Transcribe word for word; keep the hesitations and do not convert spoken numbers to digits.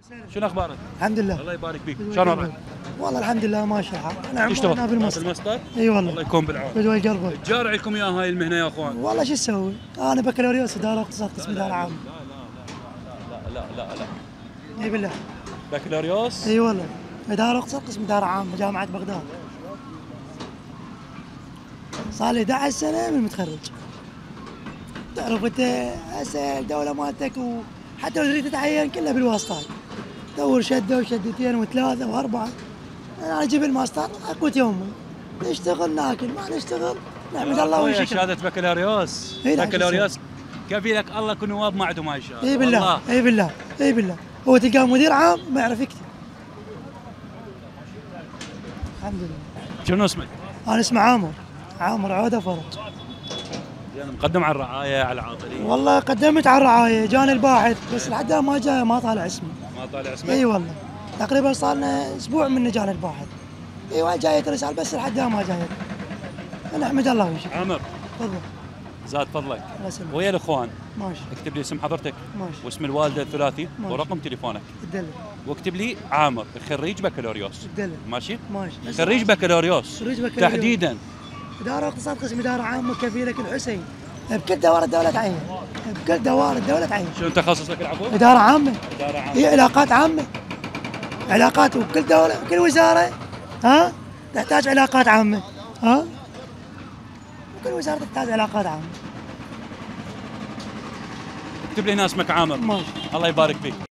شنو اخبارك؟ الحمد لله. الله يبارك فيك، شلون وضعك؟ والله الحمد لله ماشي الحال. انا تشتغل عمرنا بالمصدر. بالمصدر؟ اي والله. الله يكون بالعون. بدوي قلبه. جارع لكم اياها هاي المهنه يا اخوان. والله شو اسوي؟ انا بكالوريوس اداره اقتصاد قسم اداره عامه. لا لا لا لا لا اي بالله. بكالوريوس؟ اي والله. اداره اقتصاد قسم اداره عامه جامعه بغداد. صار لي احد عشر سنه من متخرج. تعرف انت هسه الدوله مالتك وحتى لو تريد تتعين كلها بالواسطات. دور شده وشدتين وثلاثه واربعه. انا اجيب الماستر اقوت يومي. نشتغل ناكل ما نشتغل نحمد الله ونشكر. شهاده بكالوريوس. بكالوريوس كفيلك الله كل نواب ما عندهم هاي الشهاده. اي بالله اي بالله اي بالله. هو تلقاه مدير عام ما يعرف يكتب. الحمد لله. شنو اسمك؟ انا اسمي عامر. عامر عوده فرج. يعني مقدم على الرعايه على العاطلين. والله قدمت على الرعايه جاني الباحث بس لحد الان ما جاء ما طالع اسمي. ما طالع اسمك؟ اي والله تقريبا صار لنا اسبوع من جاني الباحث. ايوه جايت رساله بس لحد الان ما جايت. نحمد الله ونشكر. عامر تفضل. زاد فضلك. الله يسلمك. ويا الاخوان ماشي. اكتب لي اسم حضرتك. ماشي. واسم الوالده الثلاثي ماشي. ورقم تليفونك. الدلة. واكتب لي عامر خريج بكالوريوس. الدلة. ماشي؟ ماشي. خريج بكالوريوس. خريج بكالوريوس. تحديدا. اداره اقتصاد قسم اداره عامه كفيلك الحسين. بكل دوائر الدوله تعين. بكل دوائر الدوله تعين. شنو تخصصك العفو؟ اداره عامه. اداره عامه. هي علاقات عامه. علاقات وكل دوله كل وزاره ها تحتاج علاقات عامه ها وكل وزاره تحتاج علاقات عامه. اكتب لي هنا اسمك عامر. ماشي. الله يبارك فيك.